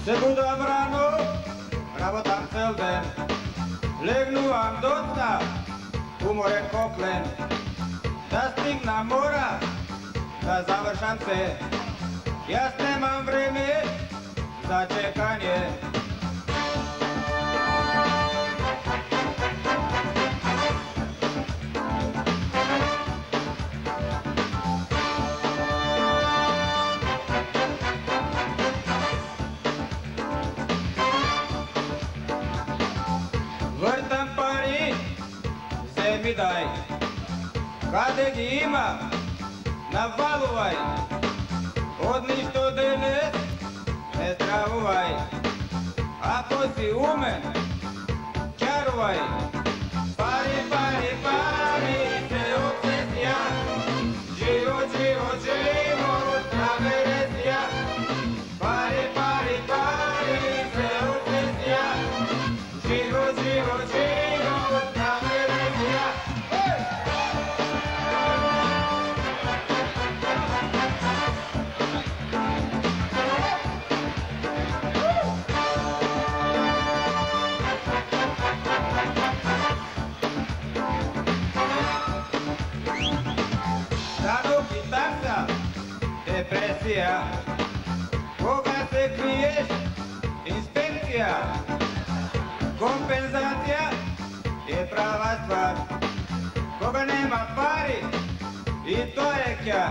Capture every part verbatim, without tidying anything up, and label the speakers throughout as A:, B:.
A: Se budam rano, rabotam cel den, legnuvam do sna, umoren koklen, da stignem mora, da završam se, ja nemam vreme za čekanje. Vrtam pari, se mi daj, kade gi ima, navaluvaj, od ništo danes ne zdravuvaj, ako si umen, čaruvaj. Pari, pari, pari, se obsesija, život, život, život, traveresija. Pari, pari, pari, se obsesija, život, život, život, traveresija. Zadupi taksa, depresija, koga se kriješ, inspekcija, kompenzacija je prava stvar, koga nema pari i to je kjar.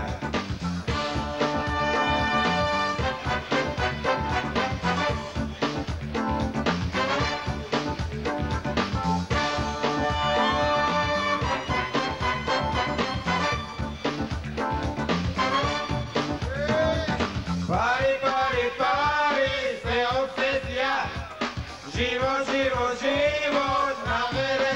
A: Pari, pari, pari, sve obsesija, život, život, život, na vere.